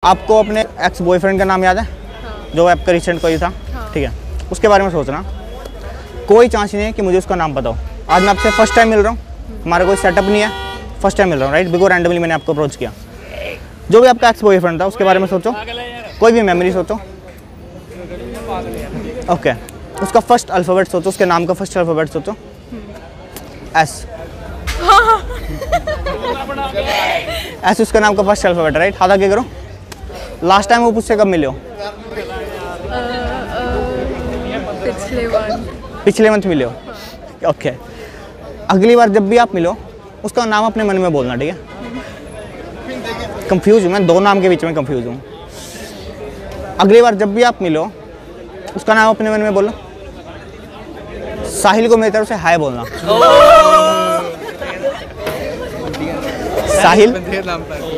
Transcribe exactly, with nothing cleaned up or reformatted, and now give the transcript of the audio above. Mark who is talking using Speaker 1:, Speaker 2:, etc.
Speaker 1: आपको अपने ex boyfriend का नाम याद है? हाँ। जो आपका रिसेंट कोई था? हाँ। ठीक है, उसके बारे में सोचना। कोई चांस नहीं है कि मुझे उसका नाम पता हो। आज मैं आपसे फर्स्ट टाइम मिल रहा हूँ, हमारा कोई सेटअप नहीं है, फर्स्ट टाइम मिल रहा हूँ, राइट? बिल्कुल रैंडमली मैंने आपको अप्रोच किया। जो भी आपका एक्स बॉयफ्रेंड था उसके बारे में सोचो, कोई भी मेमोरी सोचो। ओके, उसका फर्स्ट अल्फ़ाबेट सोचो, उसके नाम का फर्स्ट अल्फ़ाबेट सोचो। एस। एस उसका नाम का फर्स्ट अल्फ़ाबेट, राइट? हाथ आगे करो। लास्ट टाइम वो उससे कब मिले हो?
Speaker 2: पिछले वन
Speaker 1: पिछले मंथ मिले हो? ओके। अगली बार जब भी आप मिलो उसका नाम अपने मन में बोलना, ठीक है? कंफ्यूज हूँ मैं, दो नाम के बीच में कंफ्यूज हूँ। अगली बार जब भी आप मिलो उसका नाम अपने मन में बोलो। साहिल को मेरी तरफ से हाय बोलना। साहिल